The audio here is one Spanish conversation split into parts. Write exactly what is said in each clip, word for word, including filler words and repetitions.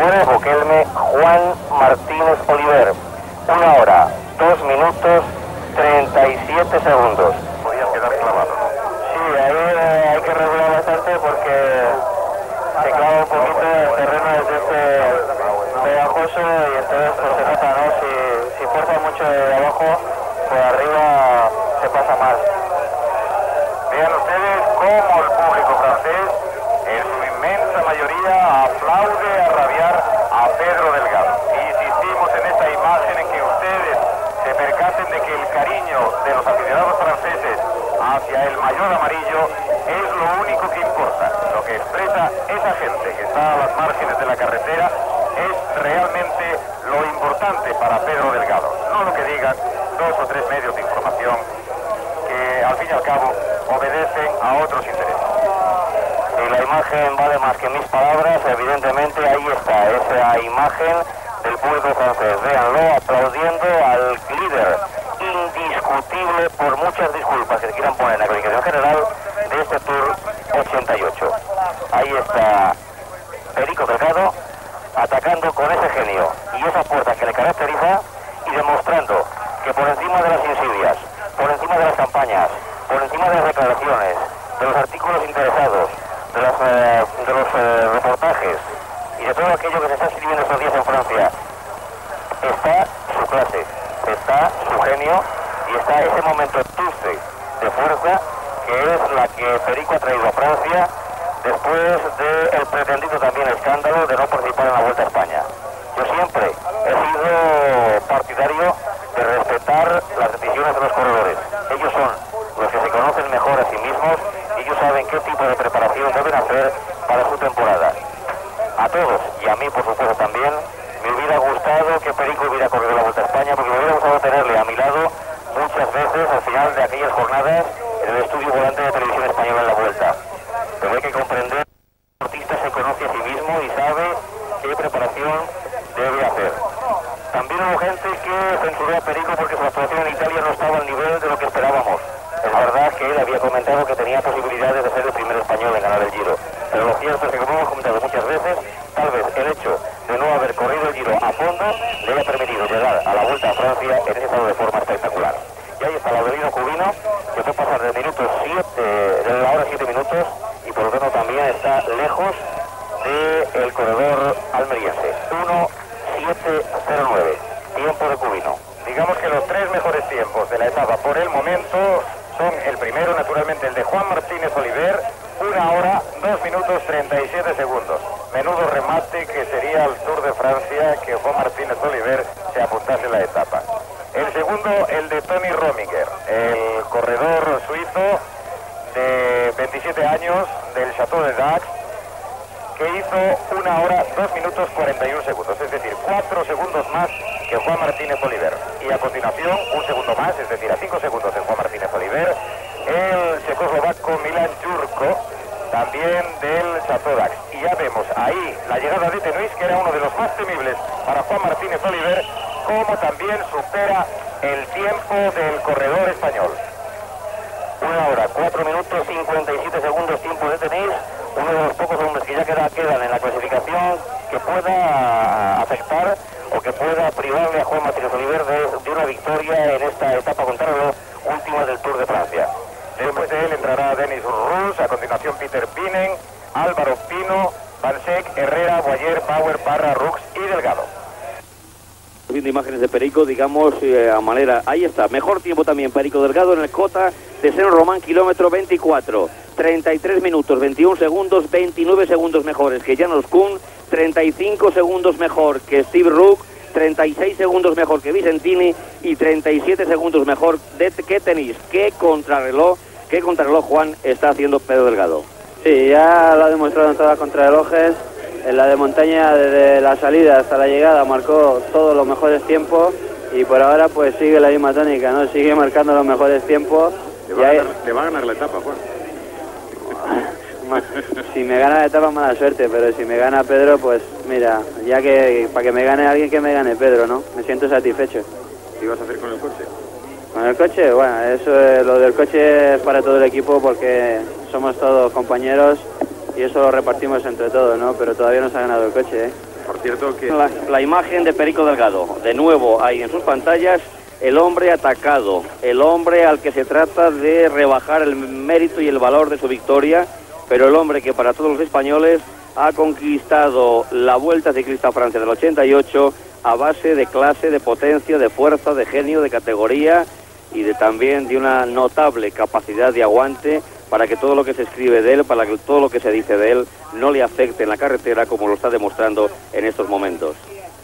fuera de Boquelme, Juan Martínez Oliver. Una hora, dos minutos, treinta y siete segundos. Podías quedar clavado, ¿no? Sí, ahí eh, hay que regular bastante porque se clava un poquito el terreno desde este pegajoso y entonces pues se nota, ¿no? Si, si fuerza mucho de abajo, por arriba se pasa más. Vean ustedes cómo el público francés, en su inmensa mayoría, aplaude a rabiar a Pedro Delgado. Insistimos en esta imagen en que ustedes se percaten de que el cariño de los aficionados franceses hacia el maillot amarillo es lo único que importa. Lo que expresa esa gente que está a las márgenes de la carretera es realmente lo importante para Pedro Delgado, no lo que digan dos o tres medios de información que al fin y al cabo obedecen a otros intereses. Y la imagen vale más que mis palabras, evidentemente ahí está, esa imagen del público francés, véanlo, aplaudiendo al líder indiscutible, por muchas disculpas que se quieran poner en la clasificación general de este Tour ochenta y ocho. Ahí está Perico Delgado, atacando con ese genio y esa fuerza que le caracteriza y demostrando que por encima de las insidias, por encima de las campañas, por encima de las declaraciones, de los artículos interesados, de, las, eh, de los eh, reportajes y de todo aquello que se está escribiendo estos días en Francia, está su clase, está su genio y está ese momento dulce de fuerza que es la que Perico ha traído a Francia después del pretendido también escándalo de no participar en la Vuelta a España. Yo siempre he sido partidario de respetar las decisiones de los corredores. Ellos son los que se conocen mejor a sí mismos y ellos saben qué tipo de preparación deben hacer para su temporada. A todos, y a mí por supuesto también, me hubiera gustado que Perico hubiera corrido la Vuelta a España porque me hubiera gustado tenerle a mi lado muchas veces al final de aquellas jornadas en el estudio volante de Televisión Española en la Vuelta. Pero hay que comprender que el deportista se conoce a sí mismo y sabe qué preparación debe hacer. También hubo gente que censuró a Perico porque su actuación en Italia no estaba al nivel de lo que esperábamos. Es verdad que él había comentado que tenía posibilidades de ser el primer español en ganar el Giro. Pero lo cierto es que, como hemos comentado muchas veces, tal vez el hecho de no haber corrido el Giro a fondo le haya permitido llegar a la Vuelta a Francia en ese estado de forma espectacular. Y ahí está Laudelino Cubino, que puede pasar del minuto siete, de la hora siete minutos, y por lo tanto también está lejos del corredor almeriense. uno siete cero nueve, tiempo de Cubino. Digamos que los tres mejores tiempos de la etapa por el momento son el primero, naturalmente, el de Juan Martínez Oliver, una hora, dos minutos, treinta y siete segundos. Menudo remate que sería el Tour de Francia que Juan Martínez Oliver se apuntase en la etapa. El segundo, el de Tony Rominger, el corredor suizo de veintisiete años del Château de Dax, que hizo una hora, dos minutos, cuarenta y un segundos, es decir, cuatro segundos más que Juan Martínez Oliver. Y a continuación, un segundo más, es decir, a cinco segundos de Juan Martínez Oliver, el checoslovaco Milan Jurko, también del Château Dax. Y ya vemos ahí la llegada de Tenuis, que era uno de los más temibles para Juan Martínez Oliver, como también supera el tiempo del corredor español. Una hora, cuatro minutos, cincuenta y siete segundos, tiempo de Tenis, uno de los pocos hombres que ya queda, quedan en la clasificación que pueda afectar o que pueda privarle a Juan Martínez Oliver de, de una victoria en esta etapa contrarreloj última del Tour de Francia. Después de él entrará Denis Rus, a continuación Peter Pinen, Álvaro Pino, Bansek, Herrera, Boyer, Bauer, Parra, Rux y Delgado. Viendo imágenes de Perico, digamos, eh, a manera, ahí está, mejor tiempo también, Perico Delgado en el Cota de Seno Román, kilómetro veinticuatro, treinta y tres minutos, veintiún segundos, veintinueve segundos mejores que Janos Kuhn, treinta y cinco segundos mejor que Steve Rook, treinta y seis segundos mejor que Vicentini y treinta y siete segundos mejor de, que Tenis. ¿Qué contrarreloj, qué contrarreloj, Juan, está haciendo Pedro Delgado? Sí, ya lo ha demostrado en todas las contrarrelojes. En la de montaña, desde la salida hasta la llegada, marcó todos los mejores tiempos y por ahora pues sigue la misma tónica, ¿no? Sigue marcando los mejores tiempos. Le va, a ganar, le va a ganar la etapa, Juan. Si me gana la etapa, mala suerte, pero si me gana Pedro, pues mira, ya que para que me gane alguien, que me gane Pedro, ¿no? Me siento satisfecho. ¿Qué vas a hacer con el coche? Con el coche, bueno, eso es, lo del coche es para todo el equipo porque somos todos compañeros y eso lo repartimos entre todos, ¿no? Pero todavía no se ha ganado el coche, ¿eh? Por cierto que... La, la imagen de Perico Delgado, de nuevo ahí en sus pantallas, el hombre atacado, el hombre al que se trata de rebajar el mérito y el valor de su victoria, pero el hombre que para todos los españoles ha conquistado la Vuelta Ciclista a Francia del ochenta y ocho a base de clase, de potencia, de fuerza, de genio, de categoría y de también de una notable capacidad de aguante para que todo lo que se escribe de él, para que todo lo que se dice de él no le afecte en la carretera como lo está demostrando en estos momentos.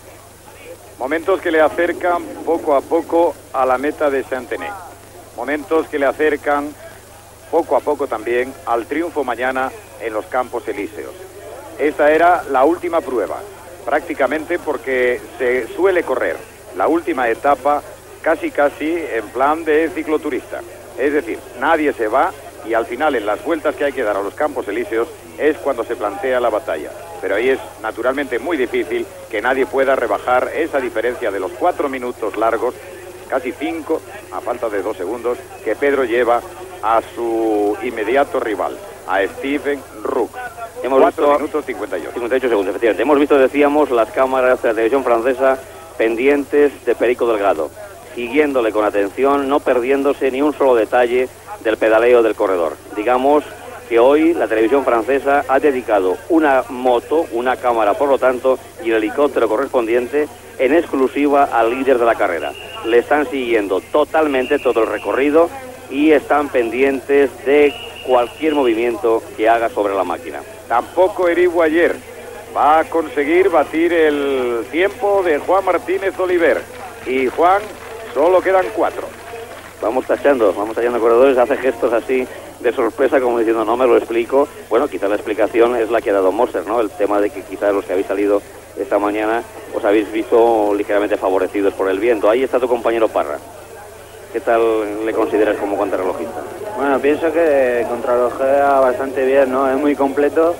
Momentos que le acercan poco a poco a la meta de Saint-Denis. Momentos que le acercan poco a poco también al triunfo mañana en los Campos Elíseos. Esta era la última prueba, prácticamente porque se suele correr la última etapa casi casi en plan de cicloturista. Es decir, nadie se va y al final en las vueltas que hay que dar a los Campos Elíseos es cuando se plantea la batalla. Pero ahí es naturalmente muy difícil que nadie pueda rebajar esa diferencia de los cuatro minutos largos, casi cinco, a falta de dos segundos, que Pedro lleva a su inmediato rival, a Steven Roux. Hemos cuatro visto minutos cincuenta y ocho. cincuenta y ocho segundos, efectivamente. Hemos visto, decíamos, las cámaras de la televisión francesa pendientes de Perico Delgado, siguiéndole con atención, no perdiéndose ni un solo detalle del pedaleo del corredor. Digamos que hoy la televisión francesa ha dedicado una moto, una cámara por lo tanto, y el helicóptero correspondiente en exclusiva al líder de la carrera. Le están siguiendo totalmente todo el recorrido y están pendientes de cualquier movimiento que haga sobre la máquina. Tampoco Eric Boyer va a conseguir batir el tiempo de Juan Martínez Oliver. Y Juan, solo quedan cuatro. Vamos tachando, vamos tachando corredores, hace gestos así de sorpresa como diciendo no me lo explico. Bueno, quizá la explicación es la que ha dado Moser, ¿no? El tema de que quizás los que habéis salido esta mañana os habéis visto ligeramente favorecidos por el viento. Ahí está tu compañero Parra. ¿Qué tal le consideras como contrarrelojista? Bueno, pienso que contrarrelojea bastante bien, ¿no? Es muy completo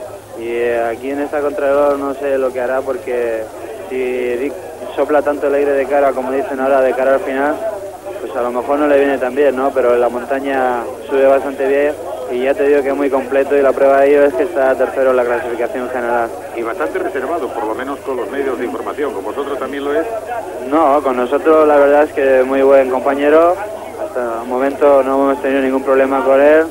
y eh, aquí en esta contrarreloj no sé lo que hará porque si sopla tanto el aire de cara como dicen ahora de cara al final, pues a lo mejor no le viene tan bien, ¿no? Pero en la montaña sube bastante bien y ya te digo que es muy completo y la prueba de ello es que está tercero en la clasificación general. Y bastante reservado, por lo menos con los medios de información, ¿con vosotros también lo es? No, con nosotros la verdad es que muy buen compañero, hasta el momento no hemos tenido ningún problema con él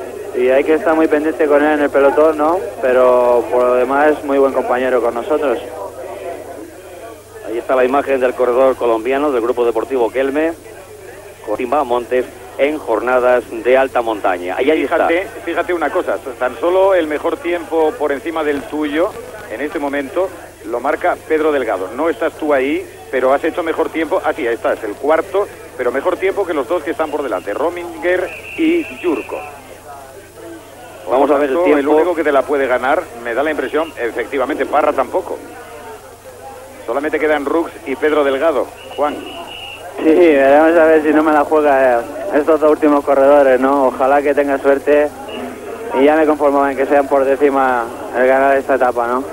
y hay que estar muy pendiente con él en el pelotón, ¿no? Pero por lo demás muy buen compañero con nosotros. Ahí está la imagen del corredor colombiano del Grupo Deportivo Kelme, con Simba Montes en jornadas de alta montaña. Ahí, ahí fíjate, está. Fíjate una cosa, tan solo el mejor tiempo por encima del tuyo en este momento lo marca Pedro Delgado. No estás tú ahí, pero has hecho mejor tiempo. Ah, sí, ahí estás, el cuarto, pero mejor tiempo que los dos que están por delante, Rominger y Yurko. Vamos a ver el tiempo. El único que te la puede ganar, me da la impresión, efectivamente, Parra tampoco. Solamente quedan Roux y Pedro Delgado. Juan. Sí, veremos a ver si no me la juega estos dos últimos corredores, ¿no? Ojalá que tenga suerte y ya me conformo en que sean por décima el ganar esta etapa, ¿no?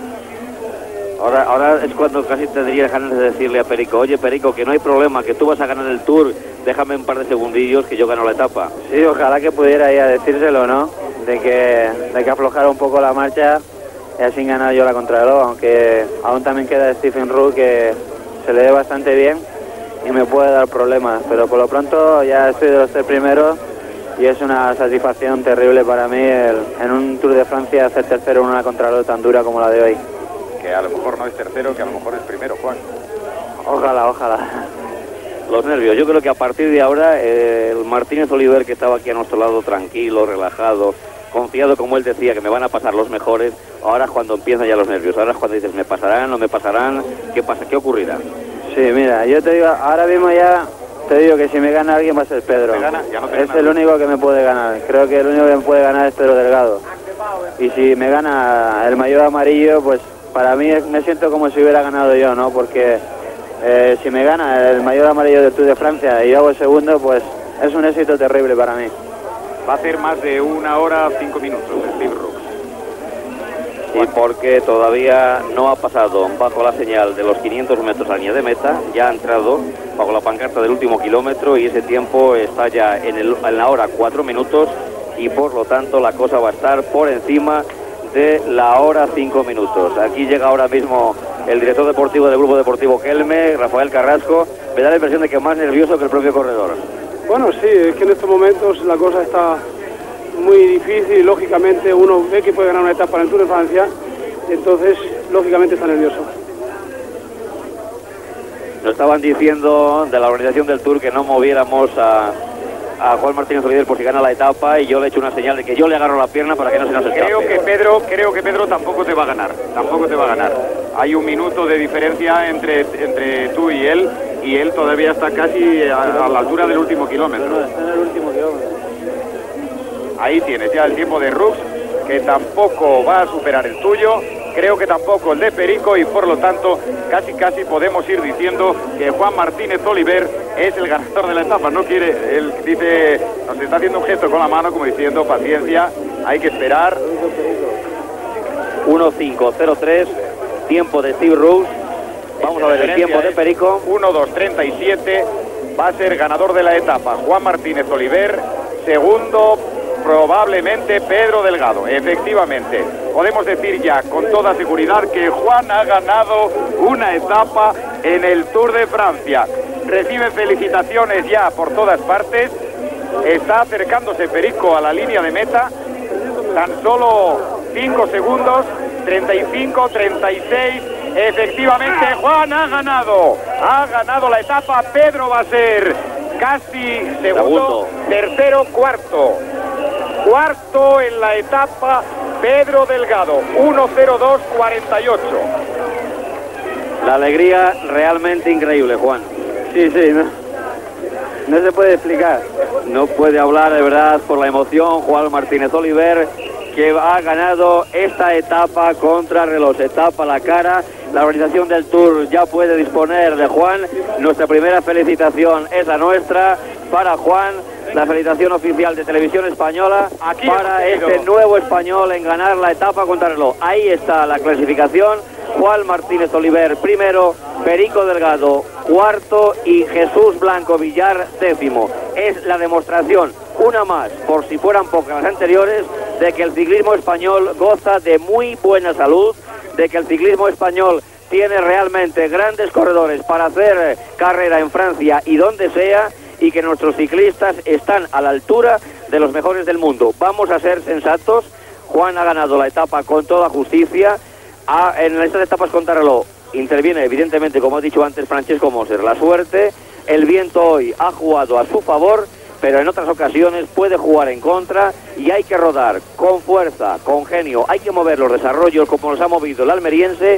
Ahora, ahora es cuando casi tendría ganas de decirle a Perico, oye Perico, que no hay problema, que tú vas a ganar el Tour, déjame un par de segundillos que yo gano la etapa. Sí, ojalá que pudiera ya decírselo, ¿no? De que, de que aflojara un poco la marcha y así ganar yo la contrarreloj, aunque aún también queda Stephen Roux que se le ve bastante bien y me puede dar problemas, pero por lo pronto ya estoy de los tres primeros y es una satisfacción terrible para mí el, en un Tour de Francia hacer tercero en una contrarreloj tan dura como la de hoy. Que a lo mejor no es tercero, que a lo mejor es primero, Juan. Ojalá, ojalá. Los nervios, yo creo que a partir de ahora eh, el Martínez Oliver, que estaba aquí a nuestro lado tranquilo, relajado, confiado, como él decía, que me van a pasar los mejores, ahora es cuando empiezan ya los nervios, ahora es cuando dices, ¿me pasarán, no me pasarán? ¿Qué pasa? ¿Qué ocurrirá? Sí, mira, yo te digo, ahora mismo ya te digo que si me gana alguien va a ser Pedro. ¿Te gana? Ya no te es gana. El único que me puede ganar. Creo que el único que me puede ganar es Pedro Delgado. Y si me gana el maillot amarillo, pues para mí me siento como si hubiera ganado yo, ¿no? Porque eh, si me gana el maillot amarillo del Tour de Francia y yo hago el segundo, pues es un éxito terrible para mí. Va a ser más de una hora, cinco minutos, Steve Roux. Y porque todavía no ha pasado bajo la señal de los quinientos metros a línea de meta, ya ha entrado bajo la pancarta del último kilómetro y ese tiempo está ya en, el, en la hora cuatro minutos y por lo tanto la cosa va a estar por encima de la hora cinco minutos. Aquí llega ahora mismo el director deportivo del Grupo Deportivo Kelme, Rafael Carrasco. Me da la impresión de que más nervioso que el propio corredor. Bueno, sí, es que en estos momentos la cosa está muy difícil y lógicamente uno ve que puede ganar una etapa en el Tour de Francia, entonces lógicamente está nervioso. Nos estaban diciendo de la organización del Tour que no moviéramos a, a Juan Martínez Oliver por si gana la etapa, y yo le he hecho una señal de que yo le agarro la pierna para que no se nos escape. Creo que Pedro, creo que Pedro tampoco te va a ganar, tampoco te va a ganar. Hay un minuto de diferencia entre, entre tú y él, y él todavía está casi a, a la altura del último kilómetro. No, está en el último kilómetro. Ahí tienes ya el tiempo de Rux, que tampoco va a superar el tuyo. Creo que tampoco el de Perico, y por lo tanto casi casi podemos ir diciendo que Juan Martínez Oliver es el ganador de la etapa. No quiere, él dice, nos está haciendo un gesto con la mano como diciendo paciencia, hay que esperar. uno cinco cero tres, tiempo de Steve Rose. Vamos a ver el tiempo de Perico. uno dos treinta y siete, va a ser ganador de la etapa Juan Martínez Oliver. Segundo, probablemente Pedro Delgado. Efectivamente, podemos decir ya con toda seguridad que Juan ha ganado una etapa en el Tour de Francia. Recibe felicitaciones ya por todas partes. Está acercándose Perico a la línea de meta. Tan solo cinco segundos. treinta y cinco, treinta y seis. Efectivamente, Juan ha ganado. Ha ganado la etapa. Pedro va a ser casi segundo, tercero, cuarto. Cuarto en la etapa, Pedro Delgado, uno cero dos cuarenta y ocho. La alegría realmente increíble, Juan. Sí, sí, no, no se puede explicar. No puede hablar de verdad por la emoción Juan Martínez Oliver, que ha ganado esta etapa contra reloj, etapa a la cara. La organización del Tour ya puede disponer de Juan. Nuestra primera felicitación es la nuestra para Juan. La felicitación oficial de Televisión Española Aquí para este nuevo español en ganar la etapa contra reloj. Ahí está la clasificación. Juan Martínez Oliver primero, Perico Delgado cuarto y Jesús Blanco Villar décimo. Es la demostración, una más, por si fueran pocas las anteriores, de que el ciclismo español goza de muy buena salud, de que el ciclismo español tiene realmente grandes corredores para hacer carrera en Francia y donde sea, y que nuestros ciclistas están a la altura de los mejores del mundo. Vamos a ser sensatos. Juan ha ganado la etapa con toda justicia. Ha, en estas etapas contrarreloj interviene evidentemente, como ha dicho antes Francesco Moser, la suerte. El viento hoy ha jugado a su favor, pero en otras ocasiones puede jugar en contra, y hay que rodar con fuerza, con genio. Hay que mover los desarrollos como los ha movido el almeriense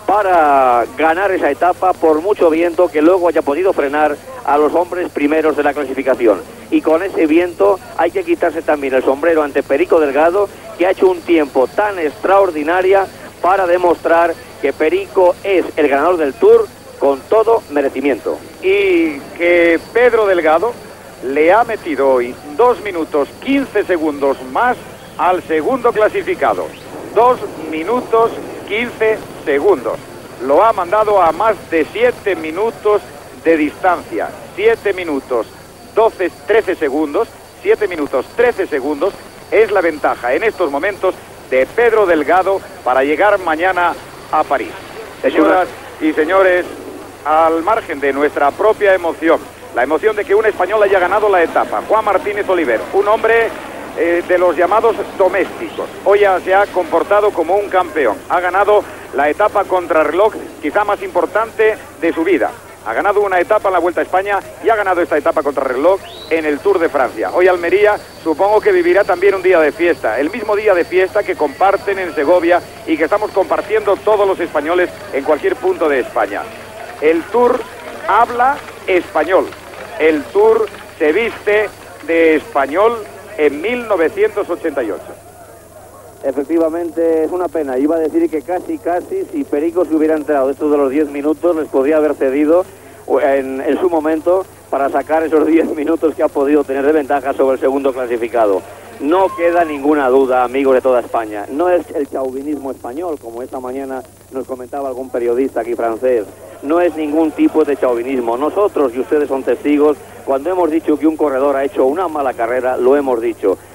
para ganar esa etapa, por mucho viento que luego haya podido frenar a los hombres primeros de la clasificación. Y con ese viento hay que quitarse también el sombrero ante Perico Delgado, que ha hecho un tiempo tan extraordinario para demostrar que Perico es el ganador del Tour con todo merecimiento. Y que Pedro Delgado le ha metido hoy dos minutos quince segundos más al segundo clasificado. Dos minutos quince segundos. Lo ha mandado a más de siete minutos de distancia. siete minutos doce, trece segundos. siete minutos trece segundos es la ventaja en estos momentos de Pedro Delgado para llegar mañana a París. Señoras y señores, al margen de nuestra propia emoción, la emoción de que un español haya ganado la etapa, Juan Martínez Oliver, un hombre eh, de los llamados domésticos, hoy ya se ha comportado como un campeón. Ha ganado la etapa contrarreloj quizá más importante de su vida. Ha ganado una etapa en la Vuelta a España y ha ganado esta etapa contrarreloj en el Tour de Francia. Hoy Almería supongo que vivirá también un día de fiesta, el mismo día de fiesta que comparten en Segovia y que estamos compartiendo todos los españoles en cualquier punto de España. El Tour habla español, el Tour se viste de español en mil novecientos ochenta y ocho. Efectivamente, es una pena. Iba a decir que casi, casi, si Perico se hubiera enterado de estos de los diez minutos, les podría haber cedido en, en su momento para sacar esos diez minutos que ha podido tener de ventaja sobre el segundo clasificado. No queda ninguna duda, amigos de toda España. No es el chauvinismo español, como esta mañana nos comentaba algún periodista aquí francés. No es ningún tipo de chauvinismo. Nosotros, y ustedes son testigos, cuando hemos dicho que un corredor ha hecho una mala carrera, lo hemos dicho.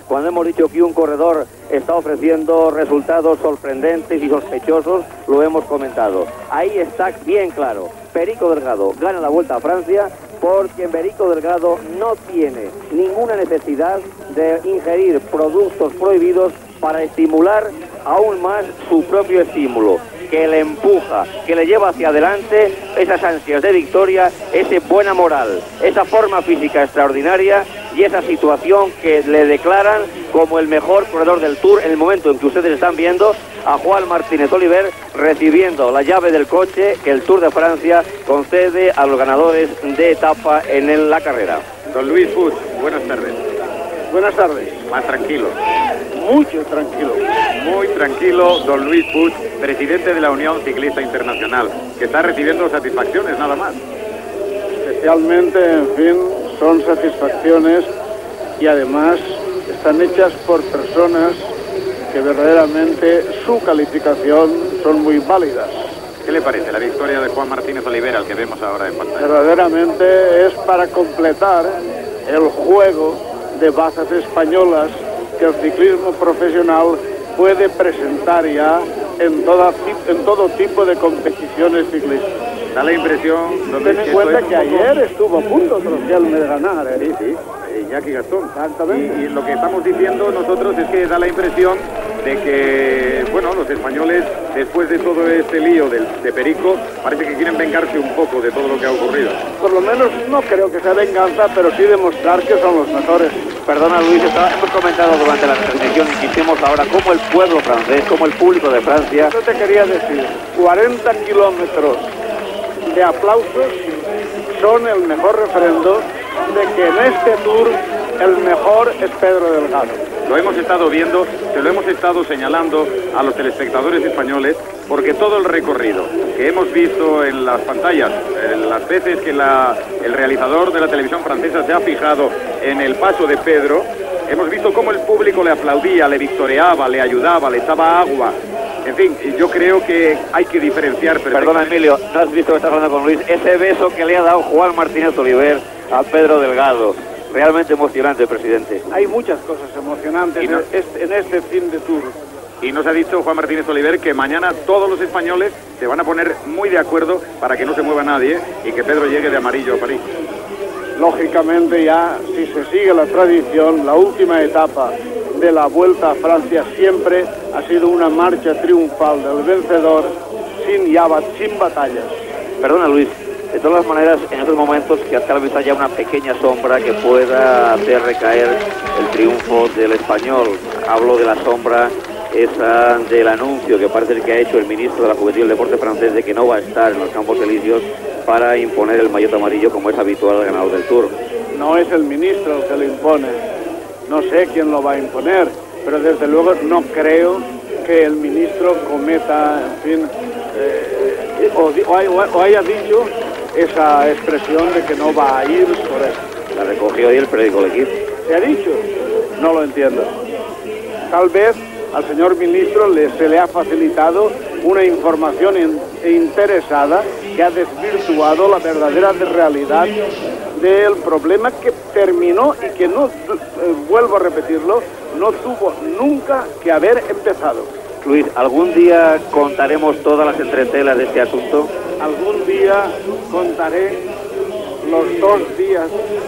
Cuando hemos dicho que un corredor está ofreciendo resultados sorprendentes y sospechosos, lo hemos comentado. Ahí está bien claro. Perico Delgado gana la Vuelta a Francia porque Perico Delgado no tiene ninguna necesidad de ingerir productos prohibidos para estimular aún más su propio estímulo, que le empuja, que le lleva hacia adelante esas ansias de victoria, esa buena moral, esa forma física extraordinaria y esa situación que le declaran como el mejor corredor del Tour en el momento en que ustedes están viendo a Juan Martínez Oliver recibiendo la llave del coche que el Tour de Francia concede a los ganadores de etapa en el, la carrera. Don Luis Puig, buenas tardes. Buenas tardes. Más tranquilo. Mucho tranquilo. Muy tranquilo, don Luis Puig, presidente de la Unión Ciclista Internacional, que está recibiendo satisfacciones nada más. Especialmente, en fin, son satisfacciones y además están hechas por personas que verdaderamente su calificación son muy válidas. ¿Qué le parece la victoria de Juan Martínez Oliver, al que vemos ahora en pantalla? Verdaderamente es para completar el juego de bazas españolas que el ciclismo profesional puede presentar ya en, toda, en todo tipo de competiciones ciclistas. Da la impresión... Ten en cuenta que ayer estuvo a punto Trociano de ganar, ¿eh? Sí, sí, Iñaki Gastón. Exactamente. Y, y lo que estamos diciendo nosotros es que da la impresión de que, bueno, los españoles, después de todo este lío del, de Perico, parece que quieren vengarse un poco de todo lo que ha ocurrido. Por lo menos no creo que sea venganza, pero sí demostrar que son los mejores. Perdona, Luis, está, hemos comentado durante la transmisión, insistimos ahora, cómo el pueblo francés, cómo el público de Francia... Yo te quería decir, cuarenta kilómetros de aplausos son el mejor refrendo de que en este Tour el mejor es Pedro Delgado. Lo hemos estado viendo, se lo hemos estado señalando a los telespectadores españoles, porque todo el recorrido que hemos visto en las pantallas, en las veces que la, el realizador de la televisión francesa se ha fijado en el paso de Pedro, hemos visto cómo el público le aplaudía, le victoreaba, le ayudaba, le echaba agua. En fin, yo creo que hay que diferenciar... Perdona, Emilio, no has visto que estás hablando con Luis, ese beso que le ha dado Juan Martínez Oliver a Pedro Delgado. Realmente emocionante, presidente. Hay muchas cosas emocionantes no, en, este, en este fin de Tour. Y nos ha dicho Juan Martínez Oliver que mañana todos los españoles se van a poner muy de acuerdo para que no se mueva nadie y que Pedro llegue de amarillo a París. Lógicamente ya, si se sigue la tradición, la última etapa de la Vuelta a Francia siempre ha sido una marcha triunfal del vencedor sin, ya, sin batallas. Perdona, Luis. De todas maneras, en estos momentos que tal vez haya una pequeña sombra que pueda hacer recaer el triunfo del español. Hablo de la sombra esa del anuncio que parece que ha hecho el ministro de la Juventud y el Deporte francés de que no va a estar en los Campos Elíseos para imponer el maillot amarillo como es habitual al ganador del Tour. No es el ministro el que lo impone. No sé quién lo va a imponer, pero desde luego no creo que el ministro cometa, en fin, eh, o, o, o haya dicho esa expresión de que no va a ir por eso. La recogió hoy el periódico El Equipo. ¿Se ha dicho? No lo entiendo. Tal vez al señor ministro le, se le ha facilitado una información in, interesada que ha desvirtuado la verdadera realidad del problema que terminó y que no, eh, vuelvo a repetirlo, no tuvo nunca que haber empezado. Luis, ¿algún día contaremos todas las entretelas de este asunto? Algún día contaré los dos días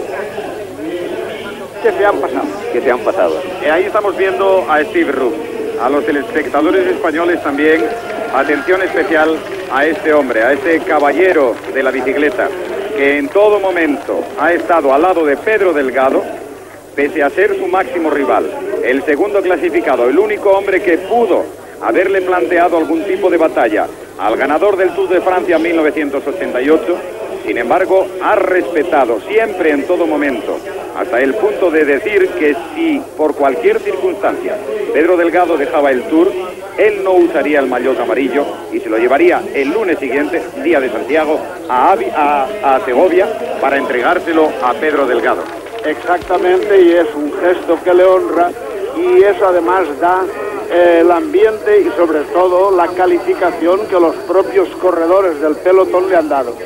que se han pasado. Que se han pasado. Eh, ahí estamos viendo a Steve Roux. A los telespectadores españoles también, atención especial a este hombre, a este caballero de la bicicleta, que en todo momento ha estado al lado de Pedro Delgado, pese a ser su máximo rival, el segundo clasificado, el único hombre que pudo haberle planteado algún tipo de batalla al ganador del Tour de Francia mil novecientos ochenta y ocho, sin embargo, ha respetado siempre en todo momento, hasta el punto de decir que si por cualquier circunstancia Pedro Delgado dejaba el Tour, él no usaría el maillot amarillo y se lo llevaría el lunes siguiente, día de Santiago, a, Avi, a, a Segovia para entregárselo a Pedro Delgado. Exactamente, y es un gesto que le honra, y eso además da eh, el ambiente y sobre todo la calificación que los propios corredores del pelotón le han dado.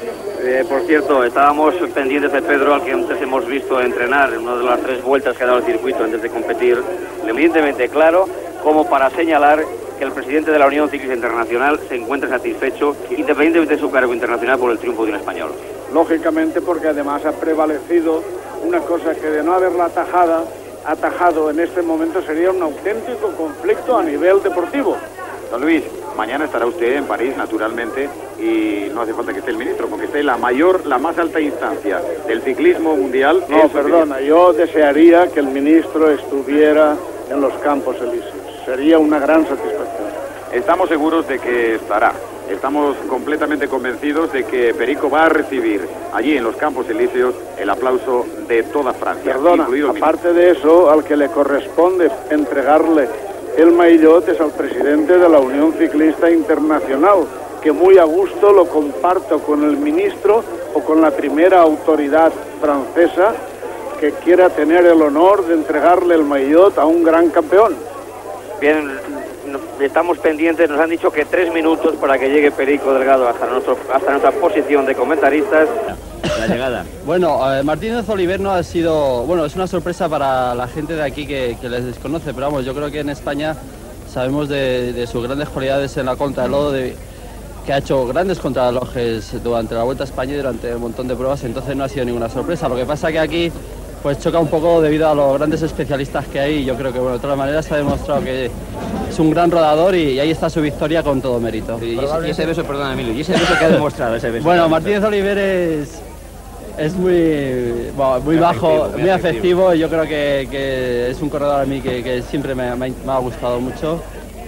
Eh, por cierto, estábamos pendientes de Pedro, al que antes hemos visto entrenar en una de las tres vueltas que ha dado el circuito antes de competir, evidentemente claro, como para señalar que el presidente de la Unión Ciclista Internacional se encuentra satisfecho, independientemente de su cargo internacional, por el triunfo de un español. Lógicamente, porque además ha prevalecido una cosa que de no haberla atajada, atajado en este momento sería un auténtico conflicto a nivel deportivo. Don Luis, mañana estará usted en París, naturalmente, y no hace falta que esté el ministro, porque esté la mayor, la más alta instancia del ciclismo mundial. No, perdona, yo desearía que el ministro estuviera en los Campos Elíseos. Sería una gran satisfacción. Estamos seguros de que estará. Estamos completamente convencidos de que Perico va a recibir allí en los Campos Elíseos el aplauso de toda Francia. Perdona, aparte de eso, al que le corresponde entregarle el maillot es al presidente de la Unión Ciclista Internacional, que muy a gusto lo comparto con el ministro o con la primera autoridad francesa que quiera tener el honor de entregarle el maillot a un gran campeón. Bien, estamos pendientes, nos han dicho que tres minutos para que llegue Perico Delgado hasta, nuestro, hasta nuestra posición de comentaristas. La llegada. Bueno, eh, Martínez Oliver no ha sido, bueno, es una sorpresa para la gente de aquí que, que les desconoce, pero vamos, yo creo que en España sabemos de, de sus grandes cualidades en la contrarreloj, de, que ha hecho grandes contrarrelojes durante la Vuelta a España y durante un montón de pruebas, entonces no ha sido ninguna sorpresa. Lo que pasa que aquí pues choca un poco debido a los grandes especialistas que hay, y yo creo que bueno, de todas maneras se ha demostrado que es un gran rodador y, y ahí está su victoria con todo mérito. Y ese, y ese beso, perdón Emilio, y ese beso que ha demostrado ese beso. Bueno, Martínez Oliver es, es muy, bueno, muy, muy bajo, afectivo, muy, muy afectivo, y yo creo que, que es un corredor a mí que, que siempre me, me, me ha gustado mucho.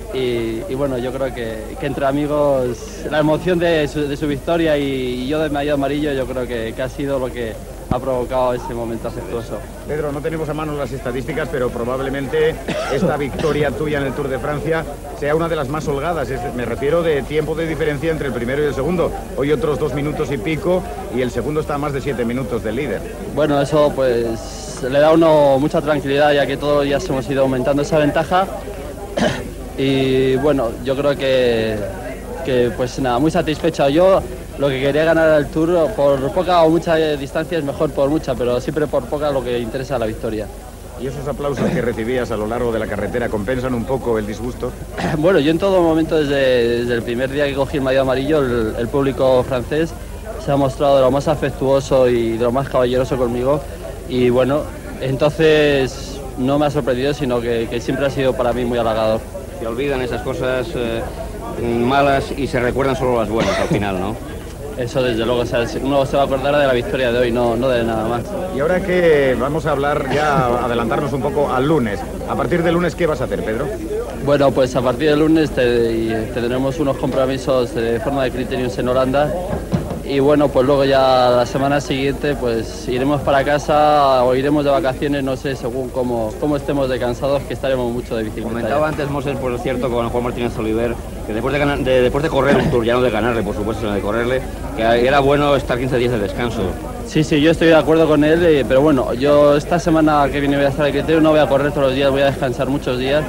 Y, y bueno, yo creo que, que entre amigos la emoción de su, de su victoria y, y yo de maillot amarillo, yo creo que, que ha sido lo que ha provocado ese momento afectuoso. Pedro, no tenemos a mano las estadísticas, pero probablemente esta victoria tuya en el Tour de Francia sea una de las más holgadas. Es, me refiero de tiempo de diferencia entre el primero y el segundo. Hoy otros dos minutos y pico, y el segundo está a más de siete minutos del líder. Bueno, eso pues le da a uno mucha tranquilidad, ya que todos ya hemos ido aumentando esa ventaja. Y bueno, yo creo que, que pues nada, muy satisfecho. Yo lo que quería ganar el Tour, por poca o mucha distancia es mejor por mucha, pero siempre por poca lo que interesa es la victoria. ¿Y esos aplausos que recibías a lo largo de la carretera compensan un poco el disgusto? Bueno, yo en todo momento, desde, desde el primer día que cogí el maillot amarillo, el, el público francés se ha mostrado de lo más afectuoso y de lo más caballeroso conmigo, y bueno, entonces no me ha sorprendido, sino que, que siempre ha sido para mí muy halagador. Se olvidan esas cosas eh, malas y se recuerdan solo las buenas al final, ¿no? Eso desde luego, o sea, uno se va a acordar de la victoria de hoy, no, no de nada más. Y ahora que vamos a hablar ya, adelantarnos un poco al lunes. A partir del lunes, ¿qué vas a hacer, Pedro? Bueno, pues a partir del lunes te, tendremos unos compromisos de forma de criterios en Holanda. Y bueno, pues luego ya la semana siguiente pues iremos para casa o iremos de vacaciones, no sé, según cómo, cómo estemos de cansados, que estaremos mucho de bicicleta. Comentaba antes Moser, por cierto, con Juan Martínez Oliver, que después de, ganar, de, después de correr un Tour, ya no de ganarle, por supuesto, sino de correrle, que era bueno estar quince días de descanso. Sí, sí, yo estoy de acuerdo con él, eh, pero bueno, yo esta semana que viene voy a estar de criterio, no voy a correr todos los días, voy a descansar muchos días.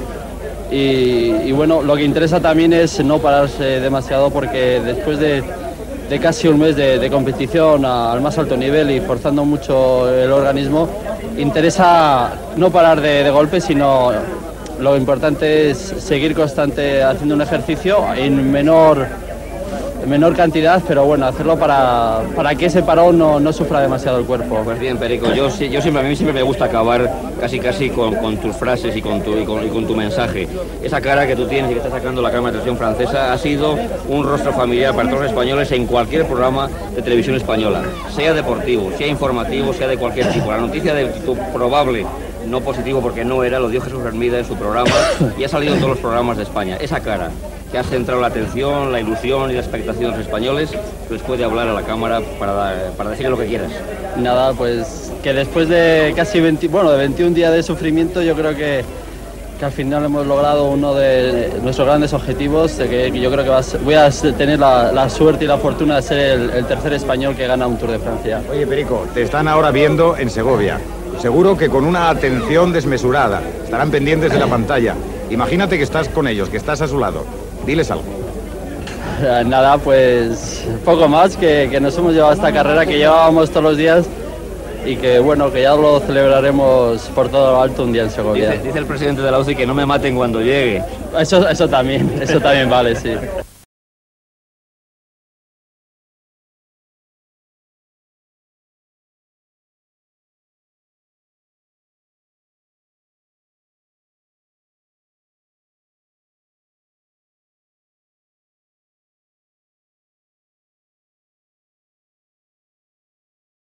Y, y bueno, lo que interesa también es no pararse demasiado, porque después de... de casi un mes de, de competición a, al más alto nivel y forzando mucho el organismo, interesa no parar de, de golpe, sino lo importante es seguir constante haciendo un ejercicio en menor, en menor cantidad, pero bueno, hacerlo para, para que ese parón no, no sufra demasiado el cuerpo. Pues bien, Perico, yo, yo siempre, a mí siempre me gusta acabar casi casi con, con tus frases y con, tu, y, con, y con tu mensaje. Esa cara que tú tienes y que estás sacando la cámara de televisión francesa ha sido un rostro familiar para todos los españoles en cualquier programa de televisión española, sea deportivo, sea informativo, sea de cualquier tipo. La noticia de tu probable no positivo, porque no era, lo dio Jesús Hermida en su programa y ha salido en todos los programas de España. Esa cara que ha centrado la atención, la ilusión y la expectación de los españoles, les puede hablar a la cámara para, para decirle lo que quieras. Nada, pues que después de casi veinte, bueno, de veintiún días de sufrimiento, yo creo que, que al final hemos logrado uno de nuestros grandes objetivos, de que, que yo creo que va a ser, voy a tener la, la suerte y la fortuna de ser el, el tercer español que gana un Tour de Francia. Oye, Perico, te están ahora viendo en Segovia. Seguro que con una atención desmesurada. Estarán pendientes de la pantalla. Imagínate que estás con ellos, que estás a su lado. Diles algo. nada, pues poco más, que, que nos hemos llevado esta carrera que llevábamos todos los días y que bueno, que ya lo celebraremos por todo lo alto un día en Segovia. Dice, dice el presidente de la U C I que no me maten cuando llegue. Eso, eso también, eso también vale, sí.